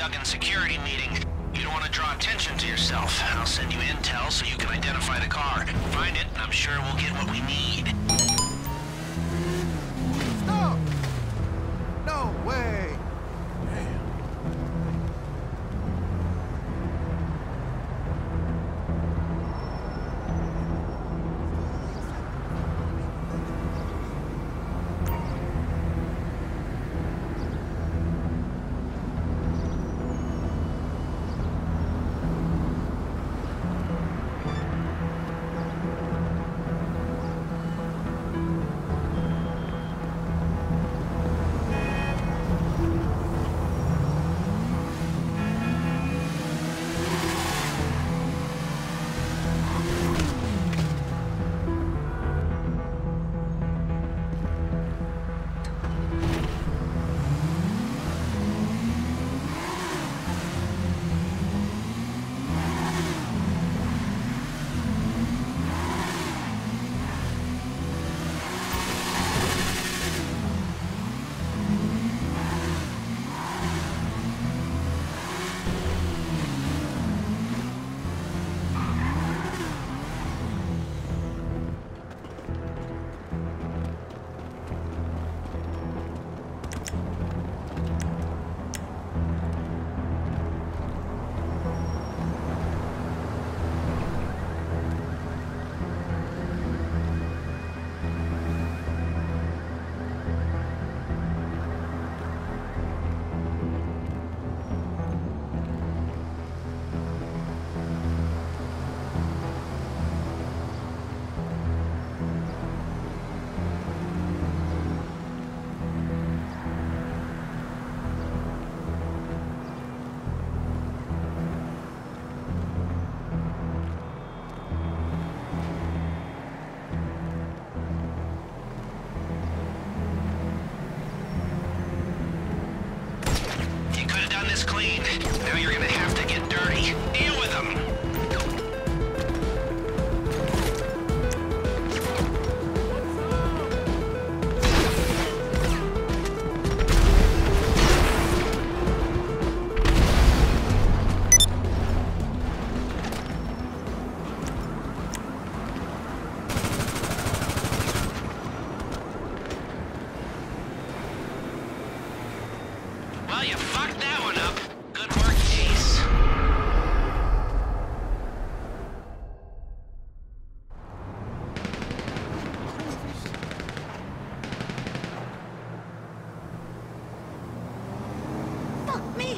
Duggan security meeting. You don't want to draw attention to yourself. I'll send you intel so you can identify the car. Find it, and I'm sure we'll get what we need. Stop! No way! This clean. Now you're gonna have to get dirty. Deal with them. Well, you fucked that one up. Good work, Ace. Fuck me!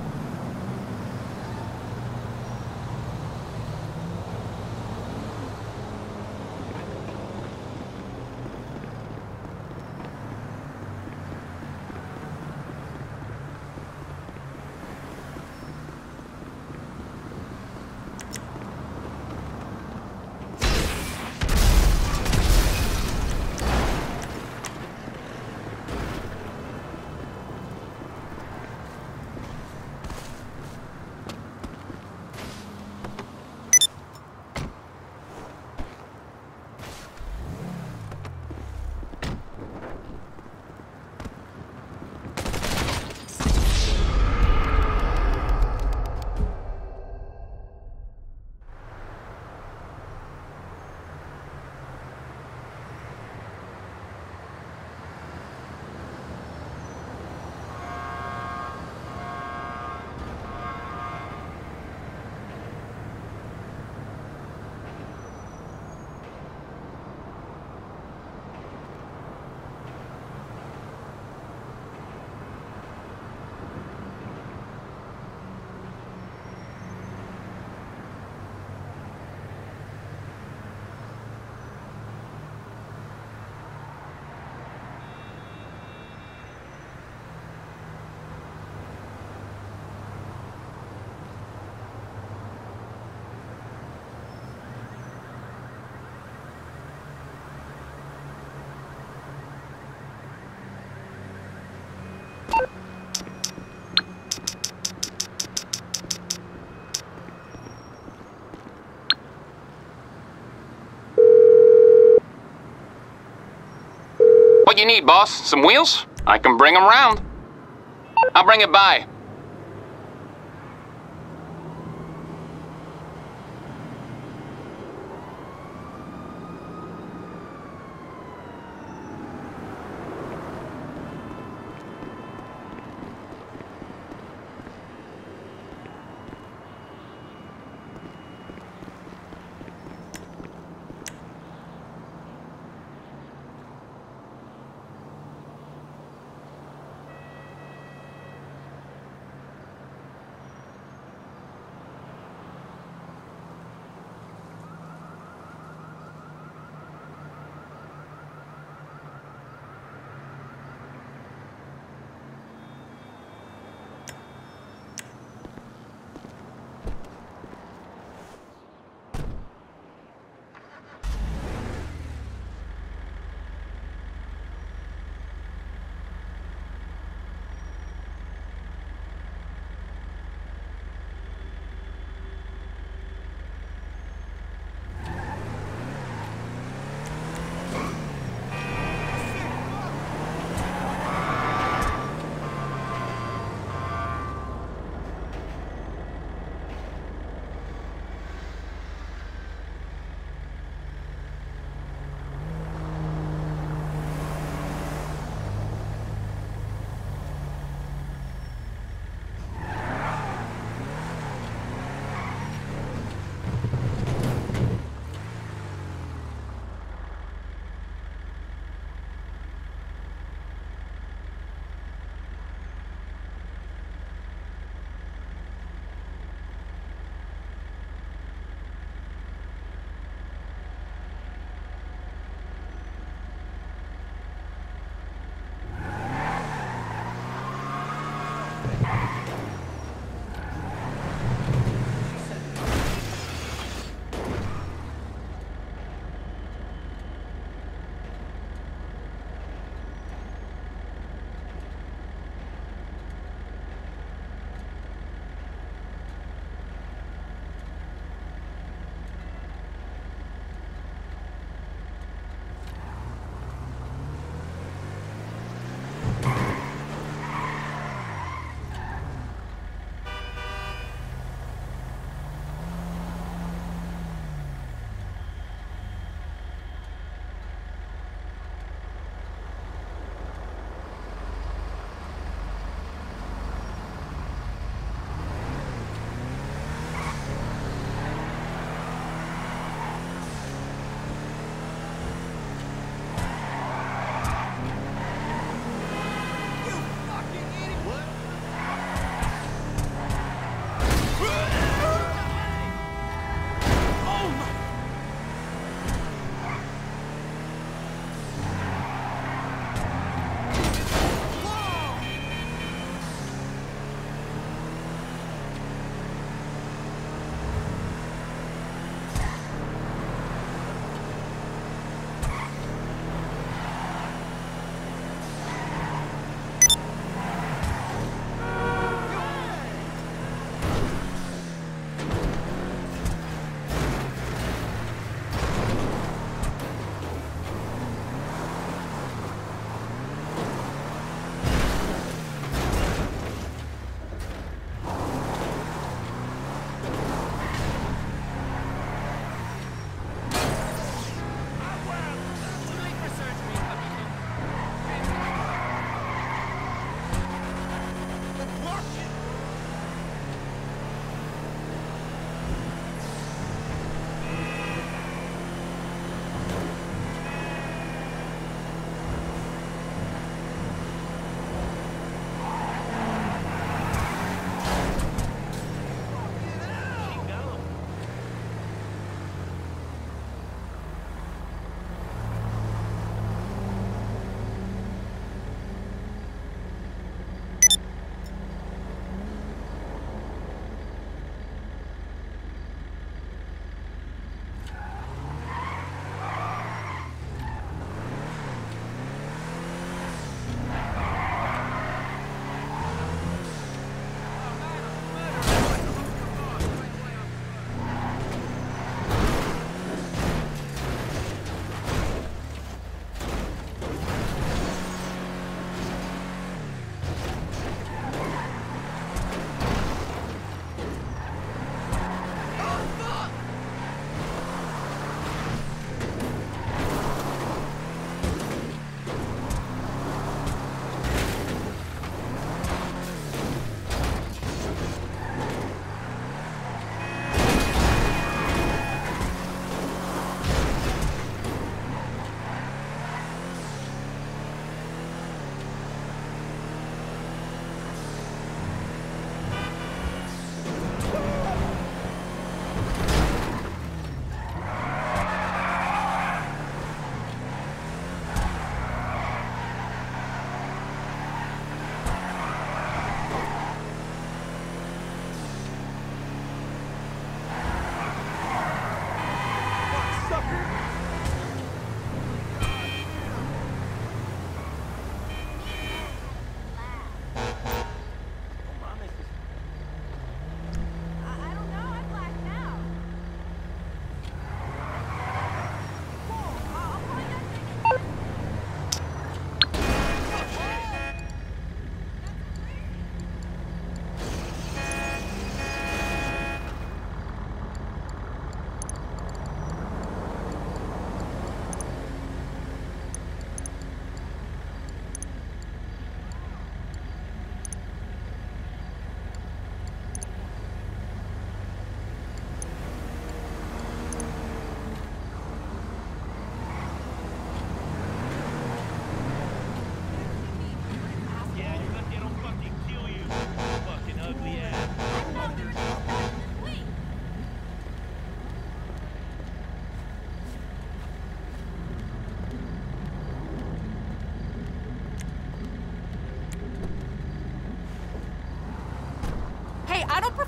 What you need, boss? Some wheels? I can bring them round. I'll bring it by.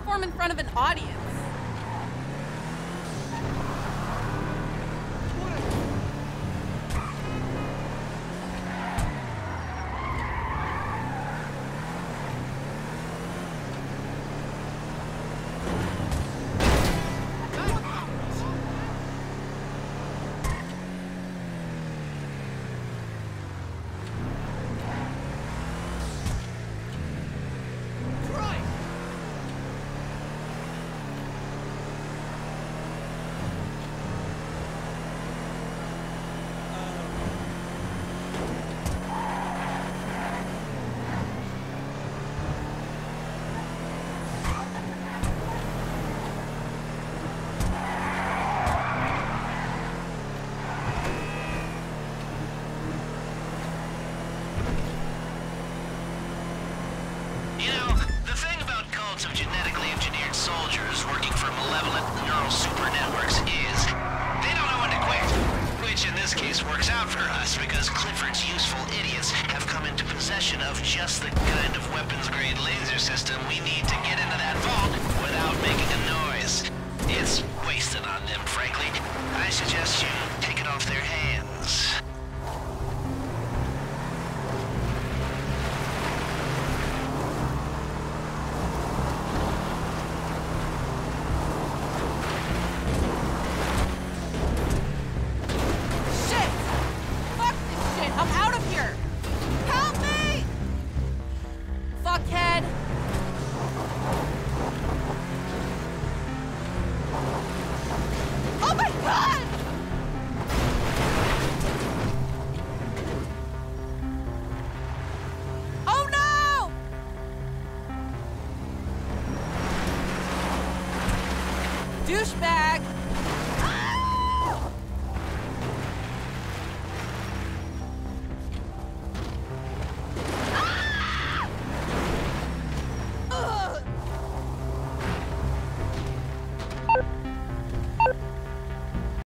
perform in front of an audience. You know, the thing about cults of genetically engineered soldiers working for malevolent neural super networks is they don't know when to quit. Which in this case works out for us because Clifford's useful idiots have come into possession of just the kind of weapons-grade laser system we need to get into that vault without making a noise. It's wasted on them, frankly. I suggest you take it off their hands. Shit! Fuck this shit! I'm out of here! Help me! Fuckhead! Oh my god!